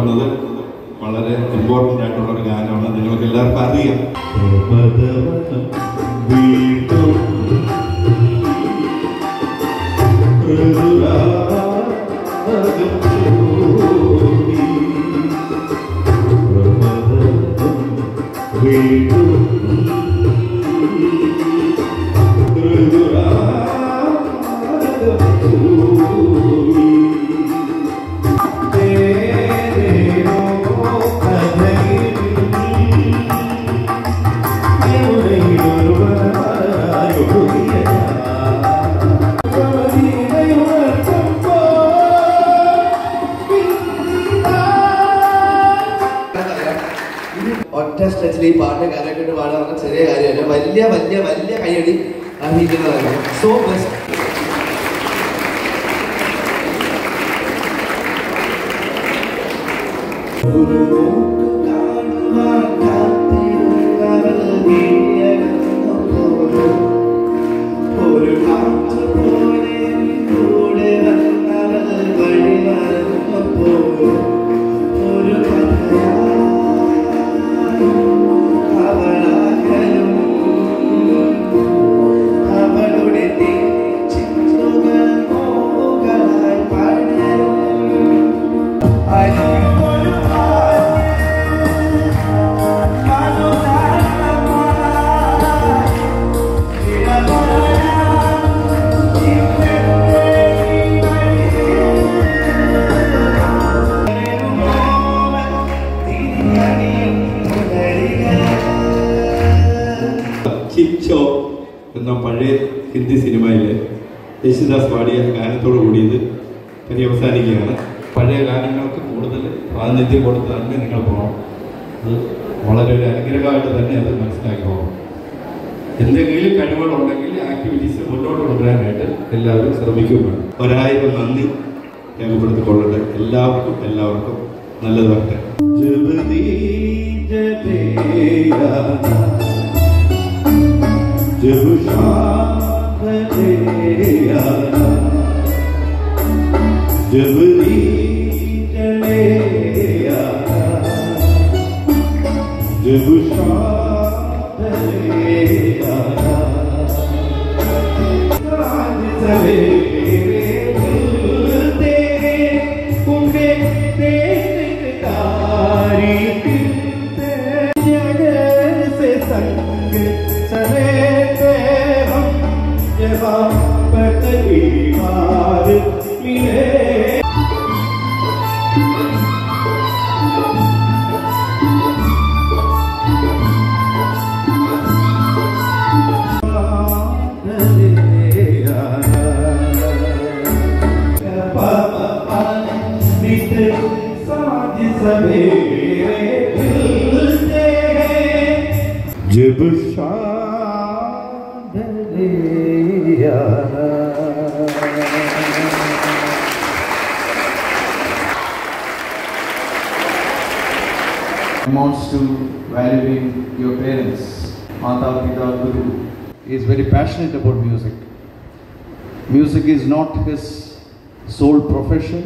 വന്നത് വളരെ ഇമ്പോർട്ടൻ്റ് ആയിട്ടുള്ള ഒരു ഗാനമാണ്. നിങ്ങൾക്ക് എല്ലാവർക്കും അറിയാം. ഒറ്റ സ്ട്രെച്ചിൽ ഈ പാട്ട് കരക്കിട്ട് പാടാൻ ചെറിയ കാര്യമല്ല, വലിയ വലിയ വലിയ കൈയടി അർഹിക്കുന്നതാണ്. So best. ചിച്ചോ എന്ന പഴയ ഹിന്ദി സിനിമയിലെ യേശുദാസ് പാടിയ ഗാനത്തോടു കൂടിയത് പര്യവസാനിക്കുകയാണ്. പഴയ ഗാനങ്ങൾക്ക് കൂടുതൽ പ്രാതിനിധ്യം കൊടുത്ത് തന്നെ നിങ്ങൾ പോകണം. അത് വളരെ ഒരു അനുഗ്രഹമായിട്ട് തന്നെ അത് മനസ്സിലാക്കി പോകണം. എന്തെങ്കിലും കഴിവുകളുണ്ടെങ്കിൽ ആക്ടിവിറ്റീസ് മുന്നോട്ട് കൊണ്ടുവരാനായിട്ട് എല്ലാവരും ശ്രമിക്കുകയാണ്. 1000 നന്ദി രേഖപ്പെടുത്തിക്കൊള്ളട്ടെ. എല്ലാവർക്കും നല്ലത് വരട്ടെ. जब शाम चले आना, जब नींद चले आना, जब शाम चले आना, आज सवेरे मिलते होंगे तेरे तारीख से संग चले पहली बार मिले। जब amounts to valuing your parents. Mata Pita Guru is very passionate about music. Music is not his sole profession.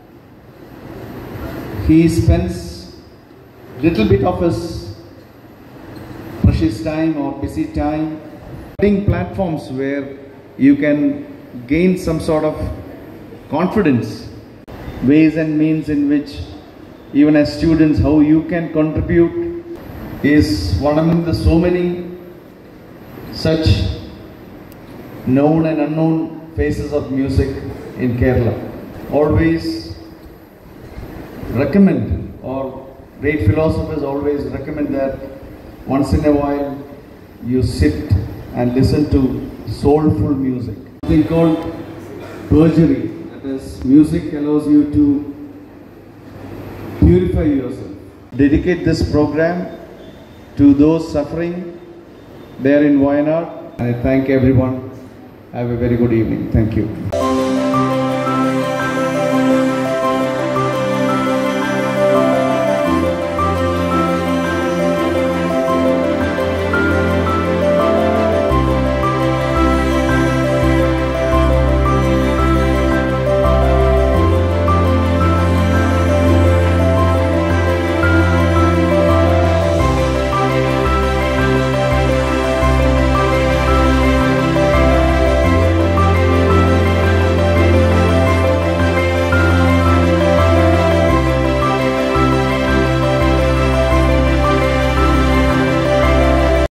He spends little bit of his precious time or busy time creating platforms where you can gain some sort of confidence, ways and means in which even as students how you can contribute is one among the so many such known and unknown faces of music in Kerala. Always recommend, or great philosophers always recommend that once in a while you sit and listen to soulful music. Something called perjury, that is, music allows you to purify yourself. Dedicate this program to those suffering there in Wayanad. I thank everyone. Have a very good evening. Thank you.